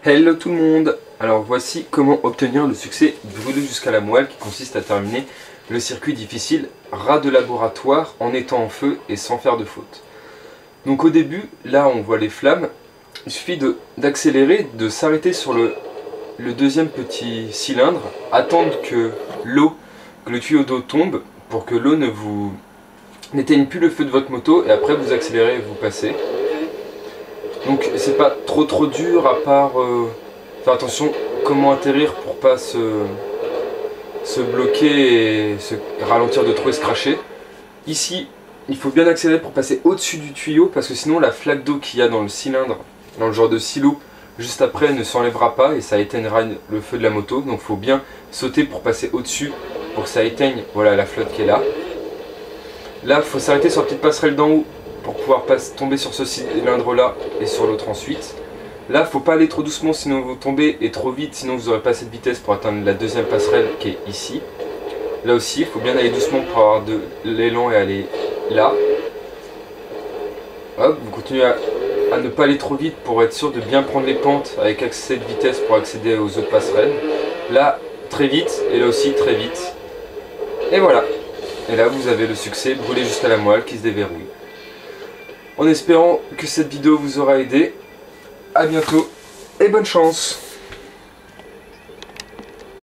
Hello tout le monde. Alors voici comment obtenir le succès brûlé jusqu'à la moelle qui consiste à terminer le circuit difficile ras de laboratoire en étant en feu et sans faire de faute. Donc au début, là on voit les flammes, il suffit d'accélérer, de s'arrêter sur le deuxième petit cylindre, attendre que le tuyau d'eau tombe pour que l'eau n'éteigne plus le feu de votre moto et après vous accélérez et vous passez. Donc c'est pas trop dur à part faire attention comment atterrir pour pas se bloquer et se ralentir de trop et se cracher. Ici il faut bien accélérer pour passer au-dessus du tuyau parce que sinon la flaque d'eau qu'il y a dans le cylindre, dans le genre de silo, juste après ne s'enlèvera pas et ça éteignera le feu de la moto. Donc il faut bien sauter pour passer au-dessus pour que ça éteigne voilà, la flotte qui est là. Là il faut s'arrêter sur la petite passerelle d'en haut pour pouvoir tomber sur ce cylindre là et sur l'autre ensuite. Là faut pas aller trop doucement sinon vous tombez et trop vite sinon vous n'aurez pas assez de vitesse pour atteindre la deuxième passerelle qui est ici. Là aussi il faut bien aller doucement pour avoir de l'élan et aller là. Hop, vous continuez à ne pas aller trop vite pour être sûr de bien prendre les pentes avec assez de vitesse pour accéder aux autres passerelles. Là très vite et là aussi très vite. Et voilà. Et là vous avez le succès brûlé jusqu'à la moelle qui se déverrouille. En espérant que cette vidéo vous aura aidé. A bientôt et bonne chance.